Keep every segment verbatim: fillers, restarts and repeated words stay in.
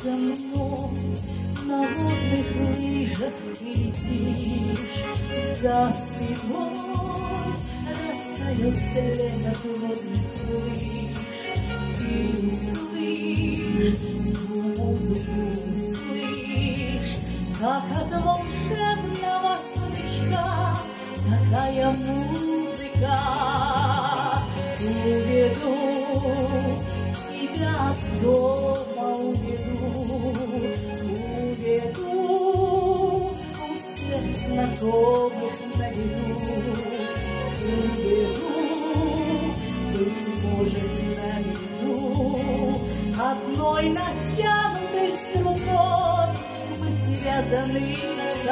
за мной на водных лыжах ты летишь, за спиной растает след от водных лыж. Ты услышь, музыку услышь, как от волшебного смычка такая музыка. Уведу тебя от дома, уведу, уведу, у всех знакомых наведу, уведу, быть может, наведу, одной натянутой струной мы связаны с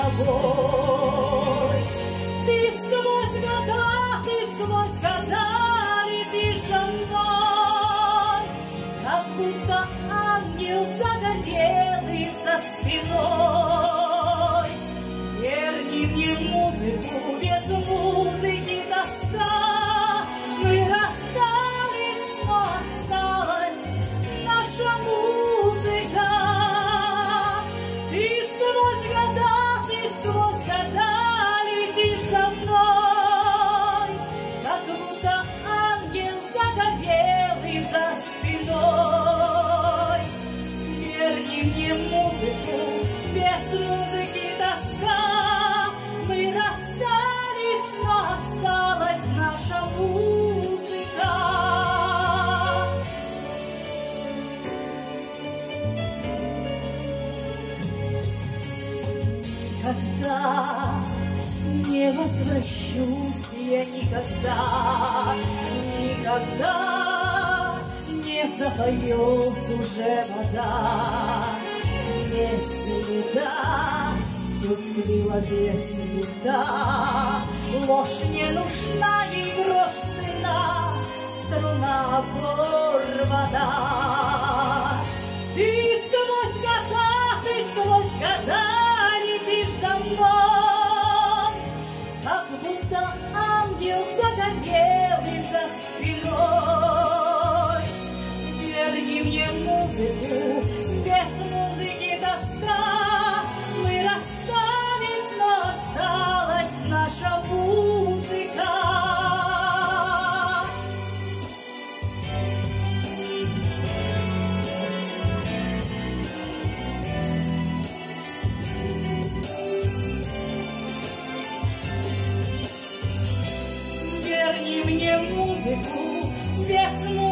тобой. Ты сквозь года, ты сквозь года летишь за мной, как будто ангел загорелый за спиной. Верни мне музыку, без музыки тоска. Мы расстались, но осталась наша музыка. Ты сквозь года, ты сквозь года летишь за мной, как будто ангел загорелый за спиной. Верни мне музыку, без музыки тоска. Мы расстались, но осталась наша музыка. Когда не возвращусь я никогда, никогда не запоет уже вода, без следа, все скрыла без следа. Ложь не нужна, ей грош цена, струна оборвана. Ты сквозь года, ты сквозь года летишь за мной, как будто ангел загорелый за спиной. Верни мне музыку, без музыки тоска. Мы расстались, но осталась наша музыка. Верни мне музыку, без музыки.